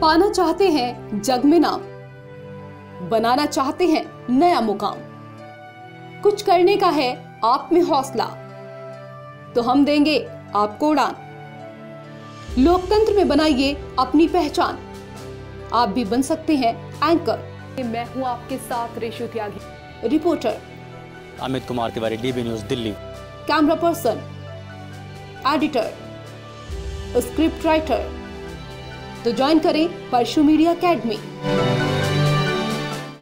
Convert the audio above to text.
पाना चाहते हैं जग में नाम, बनाना चाहते हैं नया मुकाम, कुछ करने का है आप में हौसला, तो हम देंगे आपको उड़ान। लोकतंत्र में बनाइए अपनी पहचान, आप भी बन सकते हैं एंकर। मैं हूं आपके साथ Reshu Tyagi, reporter Amit Kumar Tiwari, DB news Delhi. Camera person, editor, script writer. तो ज्वाइन करें परशु मीडिया एकेडमी।